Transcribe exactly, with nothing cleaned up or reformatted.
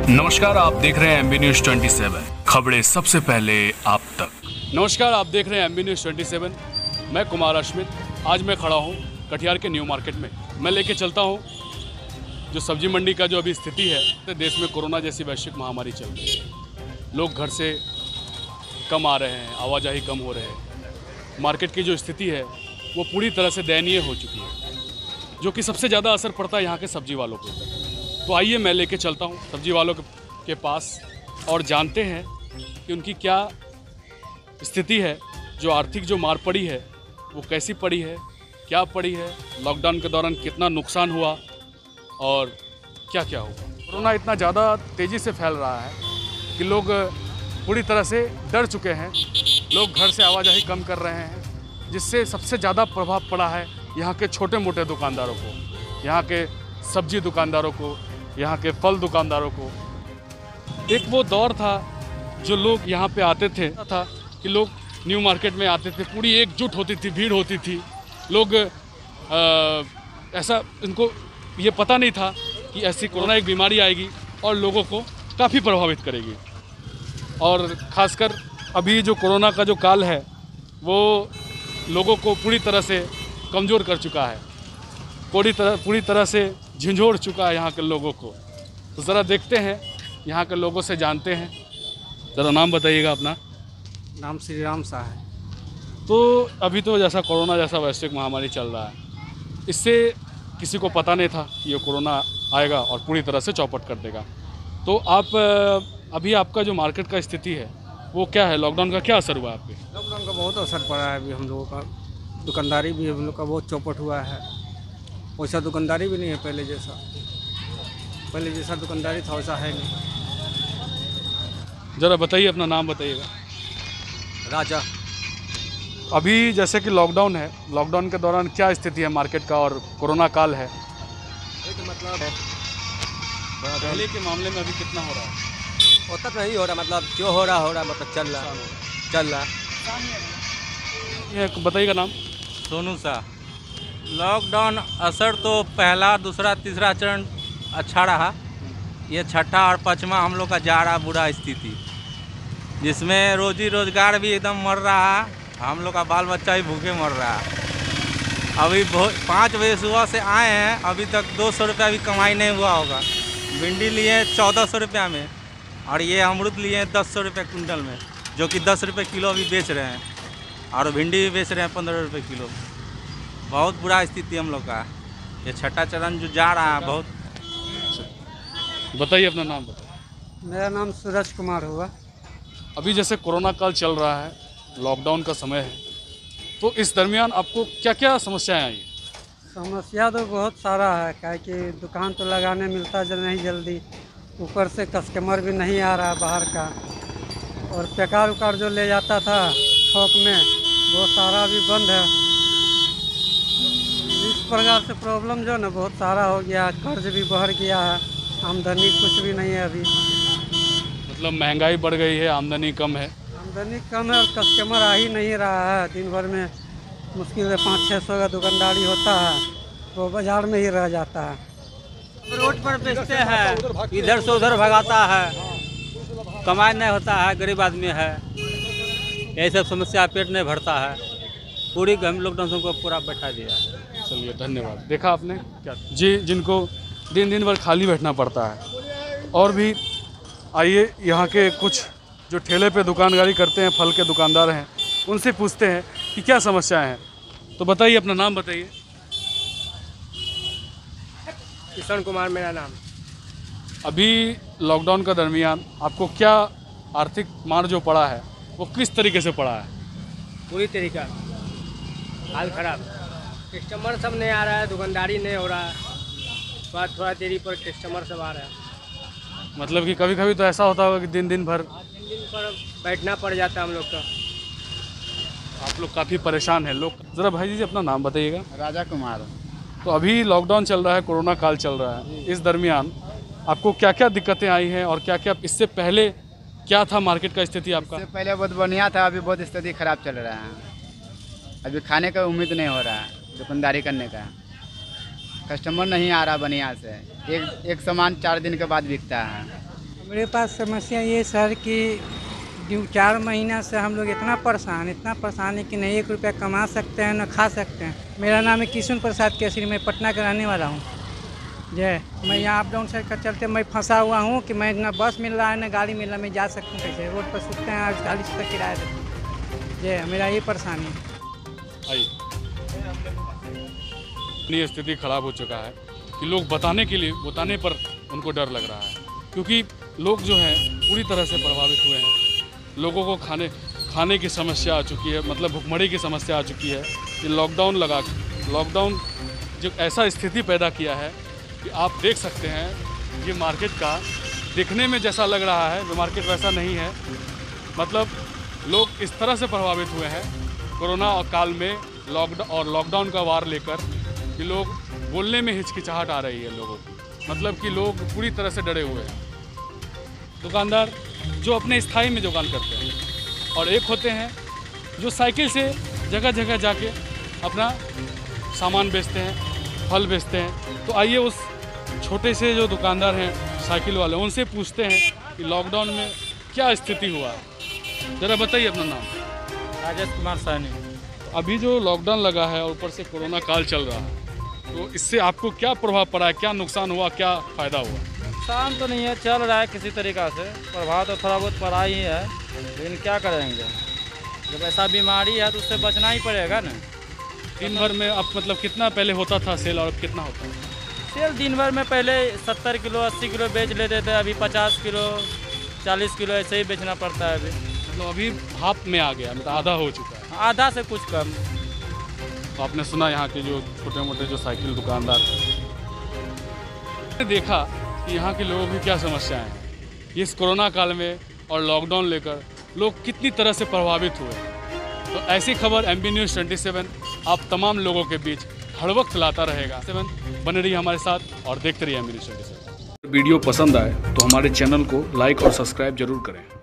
नमस्कार, आप देख रहे हैं एमबी न्यूज सत्ताईस। खबरें सबसे पहले आप तक। नमस्कार, आप देख रहे हैं एमबी न्यूज सत्ताईस। मैं कुमार अश्मित। आज मैं खड़ा हूँ कटिहार के न्यू मार्केट में। मैं लेके चलता हूँ जो सब्जी मंडी का जो अभी स्थिति है। तो देश में कोरोना जैसी वैश्विक महामारी चल रही है, लोग घर से कम आ रहे हैं, आवाजाही कम हो रहे हैं। मार्केट की जो स्थिति है वो पूरी तरह से दयनीय हो चुकी है, जो कि सबसे ज़्यादा असर पड़ता है यहाँ के सब्जी वालों को। तो आइए मैं लेके चलता हूँ सब्जी वालों के पास और जानते हैं कि उनकी क्या स्थिति है, जो आर्थिक जो मार पड़ी है वो कैसी पड़ी है, क्या पड़ी है, लॉकडाउन के दौरान कितना नुकसान हुआ और क्या क्या हुआ। कोरोना इतना ज़्यादा तेज़ी से फैल रहा है कि लोग पूरी तरह से डर चुके हैं। लोग घर से आवाजाही कम कर रहे हैं, जिससे सबसे ज़्यादा प्रभाव पड़ा है यहाँ के छोटे मोटे दुकानदारों को, यहाँ के सब्जी दुकानदारों को, यहाँ के फल दुकानदारों को। एक वो दौर था जो लोग यहाँ पे आते थे था कि लोग न्यू मार्केट में आते थे, पूरी एकजुट होती थी, भीड़ होती थी। लोग आ, ऐसा इनको ये पता नहीं था कि ऐसी कोरोना एक बीमारी आएगी और लोगों को काफ़ी प्रभावित करेगी। और ख़ासकर अभी जो कोरोना का जो काल है वो लोगों को पूरी तरह से कमज़ोर कर चुका है, पूरी तरह पूरी तरह से झंझोड़ चुका है यहाँ के लोगों को। तो ज़रा देखते हैं, यहाँ के लोगों से जानते हैं। ज़रा नाम बताइएगा अपना। नाम श्री राम शाह है। तो अभी तो जैसा कोरोना जैसा वैश्विक महामारी चल रहा है, इससे किसी को पता नहीं था कि ये कोरोना आएगा और पूरी तरह से चौपट कर देगा। तो आप अभी आपका जो मार्केट का स्थिति है वो क्या है, लॉकडाउन का क्या असर हुआ है आप पे? लॉकडाउन का बहुत असर पड़ा है। अभी हम लोगों का दुकानदारी भी हम लोग का बहुत चौपट हुआ है। वैसा दुकानदारी भी नहीं है पहले जैसा। पहले जैसा दुकानदारी था वैसा है नहीं। ज़रा बताइए, अपना नाम बताइएगा। राजा। अभी जैसे कि लॉकडाउन है, लॉकडाउन के दौरान क्या स्थिति है मार्केट का और कोरोना काल है? तो मतलब पहले के मामले में अभी कितना हो रहा है? उतना नहीं हो रहा, मतलब जो हो रहा हो रहा मतलब चल रहा चल रहा ये बताइएगा नाम। सोनू शाह। लॉकडाउन असर तो पहला, दूसरा, तीसरा चरण अच्छा रहा। ये छठा और पाँचवा हम लोग का जा रहा बुरा स्थिति, जिसमें रोजी रोजगार भी एकदम मर रहा है। हम लोग का बाल बच्चा भी भूखे मर रहा है। अभी बहुत पाँच बजे सुबह से आए हैं, अभी तक दो सौ रुपया भी कमाई नहीं हुआ होगा। भिंडी लिए चौदह सौ रुपया में और ये अमरूद लिए दस सौ रुपये कुंटल में, जो कि दस रुपये किलो अभी बेच रहे हैं। और भिंडी भी बेच रहे हैं पंद्रह रुपये किलो। बहुत बुरा स्थिति हम लोग का। ये छठा चरण जो जा रहा है बहुत। बताइए, अपना नाम बताइए। मेरा नाम सूरज कुमार हुआ। अभी जैसे कोरोना काल चल रहा है, लॉकडाउन का समय है, तो इस दरमियान आपको क्या क्या समस्याएं आई? समस्या तो बहुत सारा है, क्या कि दुकान तो लगाने मिलता जल नहीं जल्दी, ऊपर से कस्टमर भी नहीं आ रहा बाहर का। और बेकार उकार जो ले जाता था थोक में वो सारा भी बंद है। इस प्रकार से प्रॉब्लम जो ना बहुत सारा हो गया। कर्ज भी बढ़ गया है, आमदनी कुछ भी नहीं है अभी। मतलब महंगाई बढ़ गई है, आमदनी कम है। आमदनी कम है और कस्टमर आ ही नहीं रहा है। दिन भर में मुश्किल से पाँच छः सौ का दुकानदारी होता है, वो बाजार में ही रह जाता है। रोड पर बेचते हैं, इधर से उधर भगाता है, कमाई नहीं होता है, गरीब आदमी है। यही सब समस्या, पेट नहीं भरता है। पूरी हम लॉकडाउन को पूरा बैठा दिया। चलिए, धन्यवाद। देखा आपने क्या जी, जिनको दिन दिन भर खाली बैठना पड़ता है। और भी आइए, यहाँ के कुछ जो ठेले पे दुकानदारी करते हैं, फल के दुकानदार हैं, उनसे पूछते हैं कि क्या समस्याएं हैं। तो बताइए, अपना नाम बताइए। किशन कुमार मेरा नाम। अभी लॉकडाउन का दरमियान आपको क्या आर्थिक मार जो पड़ा है वो किस तरीके से पड़ा है? पूरी तरीका हाल खराब। कस्टमर सब नहीं आ रहा है, दुकानदारी नहीं हो रहा है। थोड़ा थोड़ा देरी पर कस्टमर सब आ रहा है। मतलब कि कभी कभी तो ऐसा होता होगा कि दिन दिन भर दिन दिन पर बैठना पड़ जाता है हम लोग का। आप लोग काफ़ी परेशान हैं। लोग ज़रा भाई जी अपना नाम बताइएगा। राजा कुमार। तो अभी लॉकडाउन चल रहा है, कोरोना काल चल रहा है, इस दरमियान आपको क्या क्या दिक्कतें आई हैं और क्या क्या इससे पहले क्या था मार्केट का स्थिति आपका? इससे पहले बहुत बढ़िया था, अभी बहुत स्थिति खराब चल रहा है। अभी खाने का उम्मीद नहीं हो रहा है, दुकानदारी करने का। कस्टमर नहीं आ रहा बढ़िया से। एक एक सामान चार दिन के बाद बिकता है। मेरे पास समस्या ये सर कि दो चार महीना से हम लोग इतना परेशान इतना परेशान है कि नहीं एक रुपया कमा सकते हैं न खा सकते हैं। मेरा नाम है किशन प्रसाद केसरी, मैं पटना का रहने वाला हूँ। जय मैं यहाँ अप डाउन से का चलते मैं फंसा हुआ हूँ कि मैं ना बस मिल रहा है ना गाड़ी मिल रहा है, मैं जा सकता हूँ कैसे? रोड पर सूखते हैं आज चालीस रुपये किराया देते। जय मेरा ये परेशानी है। आइए, इतनी स्थिति खराब हो चुका है कि लोग बताने के लिए बताने पर उनको डर लग रहा है, क्योंकि लोग जो हैं पूरी तरह से प्रभावित हुए हैं। लोगों को खाने खाने की समस्या आ चुकी है, मतलब भुखमरी की समस्या आ चुकी है। ये लॉकडाउन लगा लॉकडाउन जो ऐसा स्थिति पैदा किया है कि आप देख सकते हैं ये मार्केट का दिखने में जैसा लग रहा है वो मार्केट वैसा नहीं है। मतलब लोग इस तरह से प्रभावित हुए हैं कोरोना काल में लॉकडाउन और लॉकडाउन का वार लेकर कि लोग बोलने में हिचकिचाहट आ रही है लोगों की। मतलब कि लोग पूरी तरह से डरे हुए हैं। दुकानदार जो अपने स्थाई में दुकान करते हैं और एक होते हैं जो साइकिल से जगह जगह जाके अपना सामान बेचते हैं, फल बेचते हैं। तो आइए उस छोटे से जो दुकानदार हैं साइकिल वाले, उनसे पूछते हैं कि लॉकडाउन में क्या स्थिति हुआ। ज़रा बताइए अपना नाम। राजेश कुमार साहनी। अभी जो लॉकडाउन लगा है और ऊपर से कोरोना काल चल रहा है, तो इससे आपको क्या प्रभाव पड़ा है, क्या नुकसान हुआ, क्या फ़ायदा हुआ? नुकसान तो नहीं है, चल रहा है किसी तरीक़ा से। प्रभाव तो थोड़ा बहुत पड़ा ही है, लेकिन क्या करेंगे, जब ऐसा बीमारी है तो उससे बचना ही पड़ेगा ना। दिन भर में अब मतलब कितना पहले होता था सेल और अब कितना होता है सेल? दिन भर में पहले सत्तर किलो अस्सी किलो बेच लेते थे, अभी पचास किलो चालीस किलो ऐसे ही बेचना पड़ता है। अभी मतलब अभी हाफ में आ गया, मतलब आधा हो चुका है, आधा से कुछ कम। तो आपने सुना यहाँ के जो छोटे मोटे जो साइकिल दुकानदार हैं, देखा कि यहाँ के लोगों की क्या समस्याएं हैं। इस कोरोना काल में और लॉकडाउन लेकर लोग कितनी तरह से प्रभावित हुए। तो ऐसी खबर एम बी न्यूज़ सत्ताईस आप तमाम लोगों के बीच हर वक्त लाता रहेगा। सेवन बने रहिए हमारे साथ और देखते रहिए एम बी न्यूज़ सत्ताईस। वीडियो पसंद आए तो हमारे चैनल को लाइक और सब्सक्राइब जरूर करें।